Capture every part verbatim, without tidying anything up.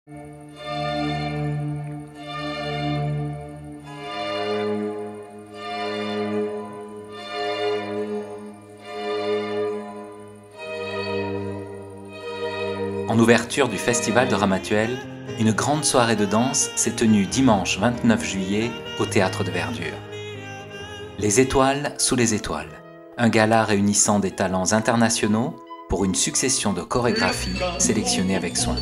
En ouverture du Festival de Ramatuelle, une grande soirée de danse s'est tenue dimanche vingt-neuf juillet au Théâtre de Verdure. Les étoiles sous les étoiles, un gala réunissant des talents internationaux pour une succession de chorégraphies sélectionnées avec soin.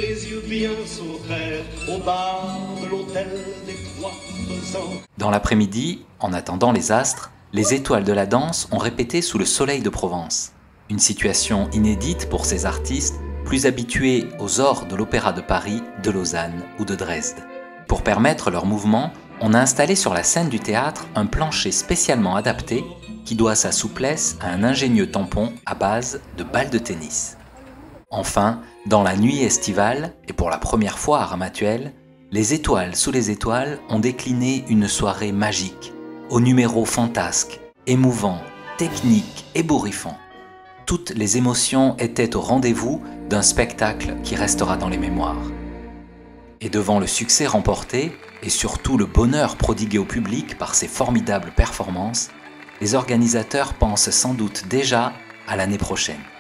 Dans l'après-midi, en attendant les astres, les étoiles de la danse ont répété sous le soleil de Provence. Une situation inédite pour ces artistes plus habitués aux ors de l'Opéra de Paris, de Lausanne ou de Dresde. Pour permettre leur mouvement, on a installé sur la scène du théâtre un plancher spécialement adapté qui doit sa souplesse à un ingénieux tampon à base de balles de tennis. Enfin, dans la nuit estivale, et pour la première fois à Ramatuelle, les étoiles sous les étoiles ont décliné une soirée magique, aux numéros fantasques, émouvants, techniques, ébouriffants. Toutes les émotions étaient au rendez-vous d'un spectacle qui restera dans les mémoires. Et devant le succès remporté, et surtout le bonheur prodigué au public par ces formidables performances, les organisateurs pensent sans doute déjà à l'année prochaine.